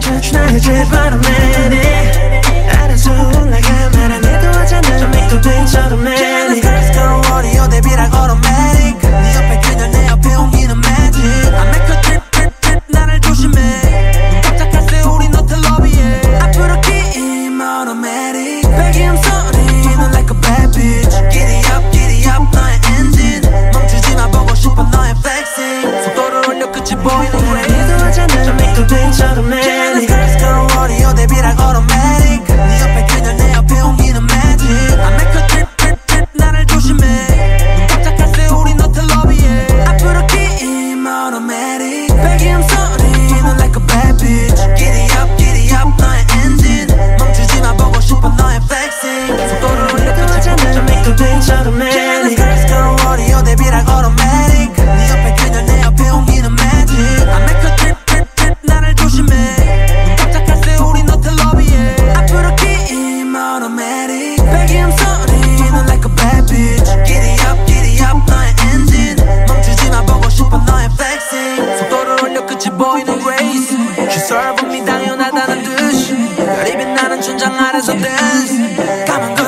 touch 나의 제일 automatic 알아서 올라가 말 안 해도 하잖아 좀 make the thing처럼 manic Girls girl warrior 대비랑 automatic 네 옆에 그녀 내 옆에 옮기는 magic I make her drip drip drip 나를 조심해 눈 깜짝할새 우린 호텔 러비에 앞으로 게임 automatic 배기음 소리는 like a bad bitch giddy up 너의 engine 멈추지마 보고 싶어 너의 flexing 속도를 올려 끝이 보이는 race 하잖아 좀 make the thing처럼 manic Girls girl warrior 대비랑 automatic 네 옆에 그녀 내 옆에 옮기는 magic I make her drip drip drip 나를 조심해 눈 깜짝할새 우린 호텔 러비에 앞으로 게임 automatic 배기음 소리는 like a bad bitch giddy up 너의 engine 멈추지마 보고 싶어 너의 flexing 속도를 올려 끝이 보이는 좀 make the thing처럼 manic Girls girl warrior 대비랑 automatic 네 옆에 그녀 내 옆에 옮기는 magic I make her drip drip drip 나를 조심해 눈 깜짝할새 우린 호텔 러비에 앞으로 게임 automatic 배기음 소리는 like a bad bitch giddy up 너의 engine 멈추지마 보고 싶어 너의 flexing 속도를 올려 끝이 보이는 race She serve me 당연하다는 듯이 별이 빛나는 천장 아래서 dance Come on